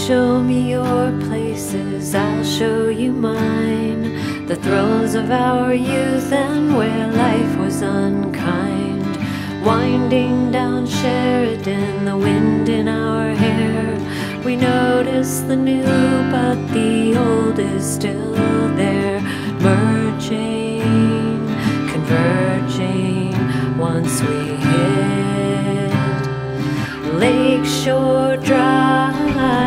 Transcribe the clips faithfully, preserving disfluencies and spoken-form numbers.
show me your places, I'll show you mine. The throes of our youth and where life was unkind. Winding down Sheridan, the wind in our hair. We notice the new, but the old is still there. Merging, converging, once we hit Lakeshore Drive.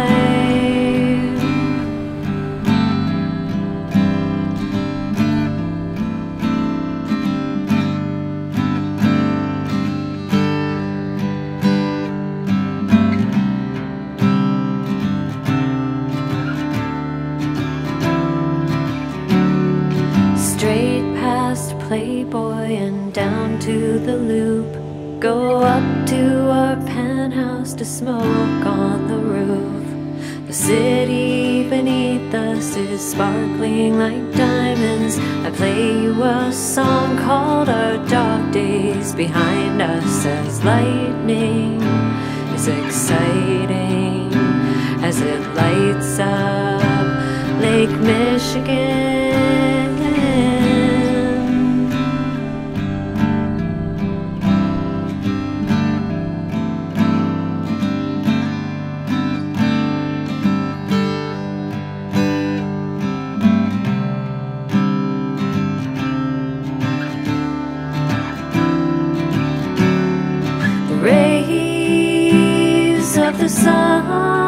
Straight past Playboy and down to the Loop. Go up to our penthouse to smoke on the roof. The city beneath us is sparkling like diamonds. I play you a song called Our Dog Days behind us, as lightning is exciting as it lights up Lake Michigan. Rays of the sun